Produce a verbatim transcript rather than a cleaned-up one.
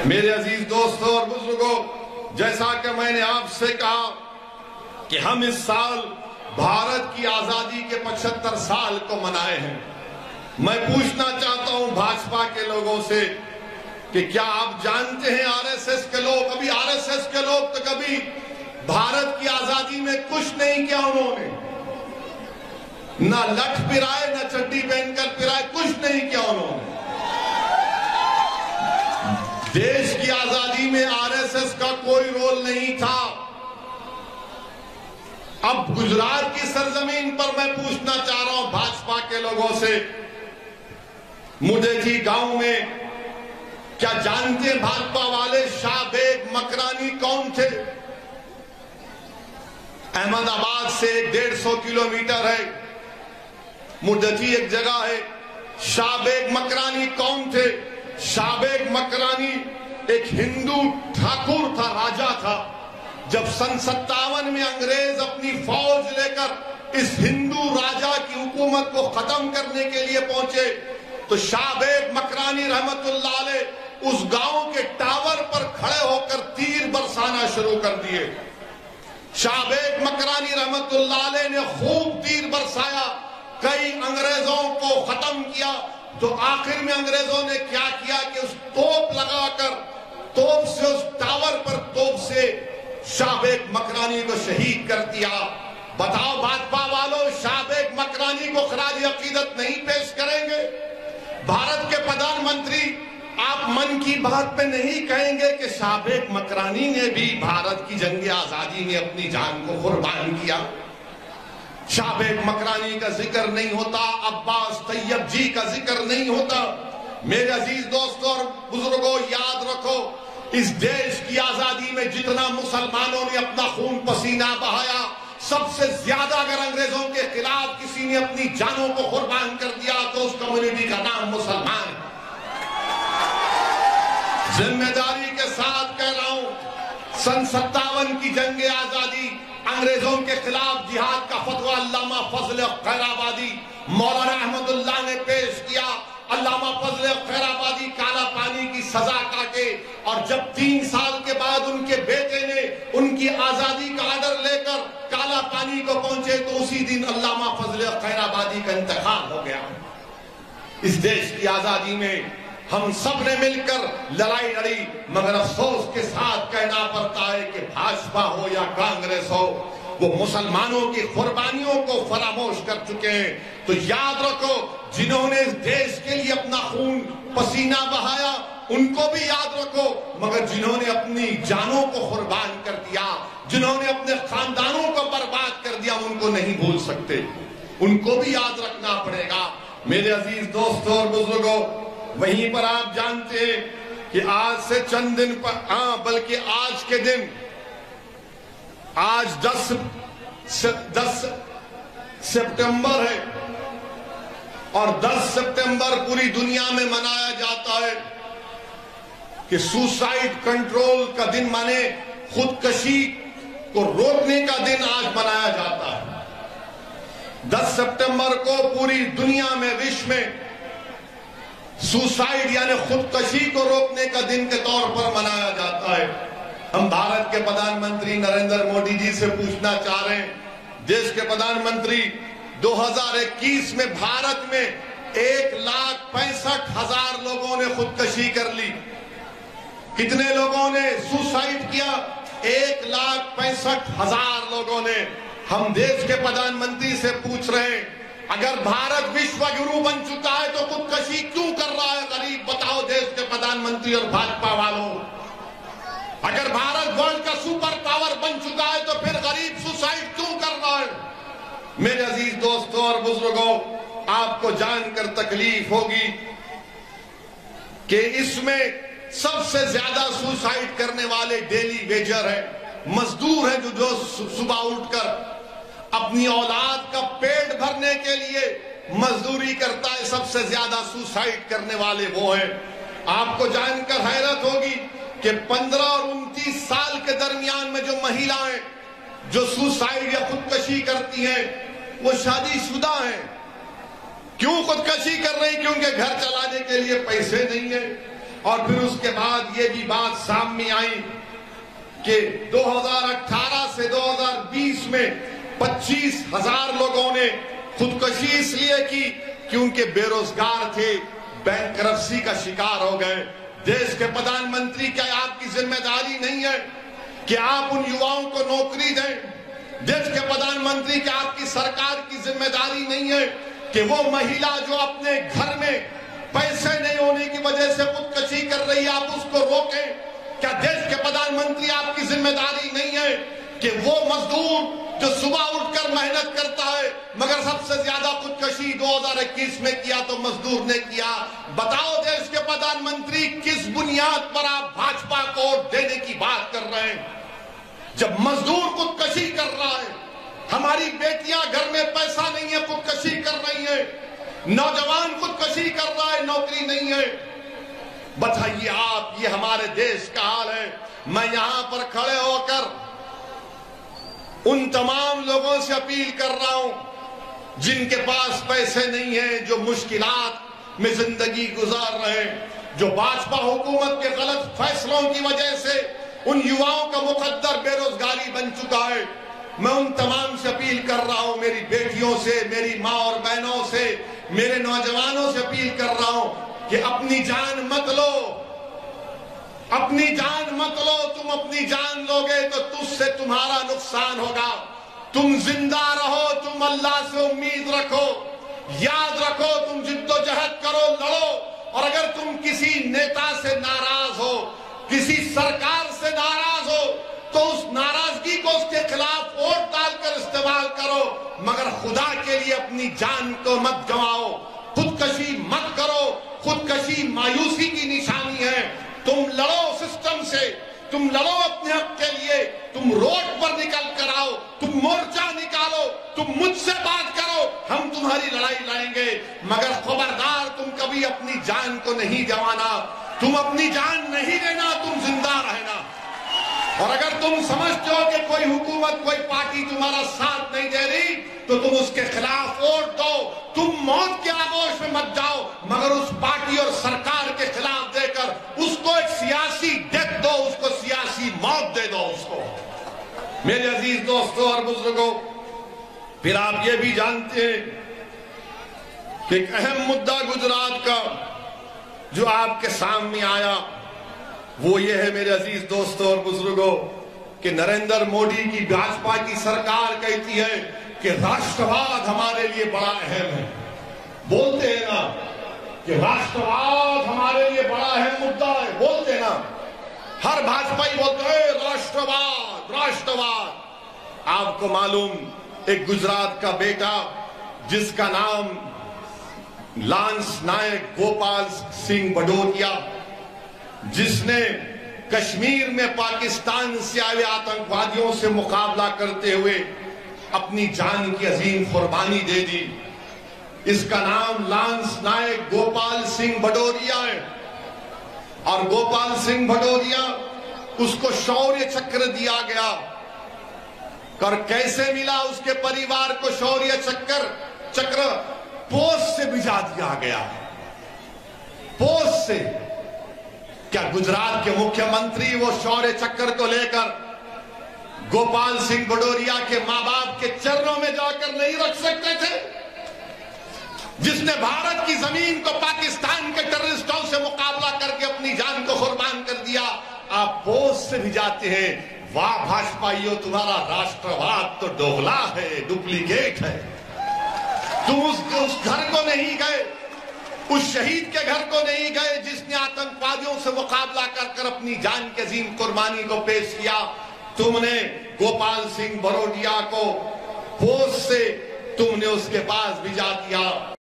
मेरे अजीज दोस्तों और बुजुर्गों, जैसा कि मैंने आपसे कहा कि हम इस साल भारत की आजादी के पचहत्तर साल को मनाए हैं। मैं पूछना चाहता हूं भाजपा के लोगों से कि क्या आप जानते हैं आरएसएस के लोग, अभी आरएसएस के लोग तो कभी भारत की आजादी में कुछ नहीं किया, उन्होंने ना लठ पिराए ना चड्डी पहनकर पिराए, कुछ नहीं किया उन्होंने। देश की आजादी में आरएसएस का कोई रोल नहीं था। अब गुजरात की सरजमीन पर मैं पूछना चाह रहा हूं भाजपा के लोगों से, मुदेठी गांव में क्या जानते हैं भाजपा वाले शाहबेग मकरानी कौन थे? अहमदाबाद से डेढ़ सौ किलोमीटर है, मुदेठी एक जगह है। शाहबेग मकरानी कौन थे? शाहबेग मकरानी एक हिंदू ठाकुर था, राजा था। जब सन सत्तावन में अंग्रेज अपनी फौज लेकर इस हिंदू राजा की हुकूमत को खत्म करने के लिए पहुंचे तो शाहबेग मकरानी रहमतुल्लाह अलैह उस गांव के टावर पर खड़े होकर तीर बरसाना शुरू कर दिए। शाहबेग मकरानी रहमतुल्लाह अलैह ने खूब तीर बरसाया, कई अंग्रेजों को खत्म किया। तो आखिर में अंग्रेजों ने क्या किया कि उस तोप लगाकर, तोप से उस टावर पर तोप से शाहबेग मकरानी को शहीद कर दिया। बताओ भाजपा वालों, शाहबेग मकरानी को खराज अकीदत नहीं पेश करेंगे? भारत के प्रधानमंत्री आप मन की बात पे नहीं कहेंगे कि शाहबेग मकरानी ने भी भारत की जंग आजादी में अपनी जान को कुर्बान किया? शाहबेग मकरानी का जिक्र नहीं होता, अब्बास तैयब जी का जिक्र नहीं होता। मेरे अजीज दोस्तों और बुजुर्गों, याद रखो, इस देश की आजादी में जितना मुसलमानों ने अपना खून पसीना बहाया, सबसे ज्यादा अगर अंग्रेजों के खिलाफ किसी ने अपनी जानों को कुर्बान कर दिया तो उस कम्युनिटी का नाम मुसलमान है। जिम्मेदारी के साथ कह रहा हूं, सन सत्तावन की जंग आजादी, अंग्रेजों के खिलाफ जिहाद का फतवा अल्लामा फजल खैराबादी मौलाना अहमदुल्लाह ने पेश किया। अल्लामा फजल खैराबादी काला पानी की सजा काटे और जब तीन साल के बाद उनके बेटे ने उनकी आजादी का आर्डर लेकर काला पानी को पहुंचे तो उसी दिन अल्लामा फजल खैराबादी का इंतकाल हो गया। इस देश की आजादी में हम सब ने मिलकर लड़ाई लड़ी, मगर अफसोस के साथ कहना पड़ता है कि भाजपा हो या कांग्रेस हो, वो मुसलमानों की कुर्बानियों को फरामोश कर चुके हैं। तो याद रखो, जिन्होंने इस देश के लिए अपना खून पसीना बहाया उनको भी याद रखो, मगर जिन्होंने अपनी जानों को कुर्बान कर दिया, जिन्होंने अपने खानदानों को बर्बाद कर दिया, उनको नहीं भूल सकते, उनको भी याद रखना पड़ेगा। मेरे अजीज दोस्तों और बुजुर्गों, वहीं पर आप जानते हैं कि आज से चंद दिन पर, हाँ बल्कि आज के दिन, आज दस दस सितंबर है और दस सितंबर पूरी दुनिया में मनाया जाता है कि सुसाइड कंट्रोल का दिन, माने खुदकशी को रोकने का दिन आज मनाया जाता है। दस सितंबर को पूरी दुनिया में, विश्व में सुसाइड यानी खुदकशी को रोकने का दिन के तौर पर मनाया जाता है। हम भारत के प्रधानमंत्री नरेंद्र मोदी जी से पूछना चाह रहे हैं, देश के प्रधानमंत्री दो हज़ार इक्कीस में भारत में एक लाख पैंसठ हजार लोगों ने खुदकशी कर ली। कितने लोगों ने सुसाइड किया? एक लाख पैंसठ हजार लोगों ने। हम देश के प्रधानमंत्री से पूछ रहे हैं, अगर भारत विश्व गुरु बन चुका है तो खुदकशी क्यों कर रहा है गरीब? बताओ देश के प्रधानमंत्री और भाजपा वालों, अगर भारत वर्ल्ड का सुपर पावर बन चुका है तो फिर गरीब सुसाइड क्यों कर रहा है? मेरे अजीज दोस्तों और बुजुर्गों, आपको जानकर तकलीफ होगी कि इसमें सबसे ज्यादा सुसाइड करने वाले डेली वेजर है, मजदूर है, जो जो सुबह उठकर अपनी औलाद का पेट भरने के लिए मजदूरी करता है। सबसे ज्यादा सुसाइड करने वाले वो हैं। आपको जानकर हैरत होगी कि पंद्रह और उनतीस साल के दरमियान में जो महिलाएं जो सुसाइड या खुदकशी करती हैं वो शादीशुदा हैं। क्यों खुदकशी कर रही? क्योंकि घर चलाने के लिए पैसे नहीं है, और फिर उसके बाद ये भी बात सामने आई कि दो हज़ार अठारह से दो हज़ार बीस में पच्चीस हजार लोगों ने खुदकुशी इसलिए की क्योंकि बेरोजगार थे, बैंकरप्सी का शिकार हो गए। देश के प्रधानमंत्री, क्या आपकी जिम्मेदारी नहीं है कि आप उन युवाओं को नौकरी दें? देश के प्रधानमंत्री, क्या आपकी सरकार की जिम्मेदारी नहीं है कि वो महिला जो अपने घर में पैसे नहीं होने की वजह से खुदकुशी कर रही है, आप उसको रोकें? क्या देश के प्रधानमंत्री, आपकी जिम्मेदारी नहीं है कि वो मजदूर जो सुबह उठकर मेहनत करता है मगर सबसे ज्यादा खुदकुशी दो हज़ार इक्कीस में किया तो मजदूर ने किया? बताओ देश के प्रधानमंत्री, किस बुनियाद पर आप भाजपा को वोट देने की बात कर रहे हैं? जब मजदूर खुदकुशी कर रहा है, हमारी बेटियां घर में पैसा नहीं है खुदकुशी कर रही है, नौजवान खुदकुशी कर रहा है, नौकरी नहीं है। बताइए आप, ये हमारे देश का हाल है। मैं यहां पर खड़े होकर उन तमाम लोगों से अपील कर रहा हूं जिनके पास पैसे नहीं है, जो मुश्किलात में जिंदगी गुजार रहे हैं, जो भाजपा हुकूमत के गलत फैसलों की वजह से उन युवाओं का मुकद्दर बेरोजगारी बन चुका है। मैं उन तमाम से अपील कर रहा हूं, मेरी बेटियों से, मेरी माँ और बहनों से, मेरे नौजवानों से अपील कर रहा हूं कि अपनी जान मत लो, अपनी जान मत लो। तुम अपनी जान लोगे तो तुझसे तुम्हारा नुकसान होगा। तुम जिंदा रहो, तुम अल्लाह से उम्मीद रखो, याद रखो, तुम जिद्दोजहद करो, लड़ो। और अगर तुम किसी नेता से नाराज हो, किसी सरकार से नाराज हो, तो उस नाराजगी को उसके खिलाफ वोट डालकर इस्तेमाल करो, मगर खुदा के लिए अपनी जान को मत गंवाओ। खुदकुशी मत करो। खुदकुशी मायूसी की निशानी है। तुम लड़ो सिस्टम से, तुम लड़ो अपने हक के लिए, तुम रोड पर निकल कर आओ, तुम मोर्चा निकालो, तुम मुझसे बात करो, हम तुम्हारी लड़ाई लड़ेंगे। मगर खबरदार, तुम कभी अपनी जान को नहीं गंवाना, तुम अपनी जान नहीं लेना, तुम जिंदा रहना। और अगर तुम समझते हो कि कोई हुकूमत, कोई पार्टी तुम्हारा साथ नहीं दे रही, तो तुम उसके खिलाफ वोट दो। तुम मौत के आगोश में मत जाओ, मगर उस पार्टी और सरकार के खिलाफ देकर उसको एक सियासी डेथ दो, उसको सियासी मौत दे दो उसको। मेरे अजीज दोस्तों और बुजुर्गों, फिर आप ये भी जानते हैं कि एक अहम मुद्दा गुजरात का जो आपके सामने आया, वो ये है मेरे अजीज दोस्तों और बुजुर्गों कि नरेंद्र मोदी की भाजपा की सरकार कहती है कि राष्ट्रवाद हमारे लिए बड़ा अहम है। बोलते हैं ना कि राष्ट्रवाद हमारे लिए बड़ा अहम मुद्दा है, बोलते हैं ना, हर भाजपाई बोलते हैं राष्ट्रवाद राष्ट्रवाद। आपको मालूम, एक गुजरात का बेटा जिसका नाम लांस नायक गोपाल सिंह भदौरिया, जिसने कश्मीर में पाकिस्तान से आए आतंकवादियों से मुकाबला करते हुए अपनी जान की अजीम कुर्बानी दे दी, इसका नाम लांस नायक गोपाल सिंह भदौरिया है। और गोपाल सिंह भदौरिया, उसको शौर्य चक्र दिया गया। और कैसे मिला उसके परिवार को शौर्य चक्र चक्र पोस्ट से भिजा दिया गया। पोस्ट से। क्या गुजरात के मुख्यमंत्री वो शौर्य चक्र को लेकर गोपाल सिंह भदौरिया के मां बाप के चरणों में जाकर नहीं रख सकते थे? जिसने भारत की जमीन को पाकिस्तान के टेररिस्टों से मुकाबला करके अपनी जान को कुर्बान कर दिया, आप पोस्ट से भिजाते हैं। वाह भाजपाइयों, तुम्हारा राष्ट्रवाद तो दोगला है, डुप्लीकेट है। तुम उस, उस घर को नहीं गए, उस शहीद के घर को नहीं गए जिसने आतंकवादियों से मुकाबला कर कर अपनी जान की अजीम कुर्बानी को पेश किया। तुमने गोपाल सिंह भदौरिया को पोस्ट से तुमने उसके पास भिजा दिया।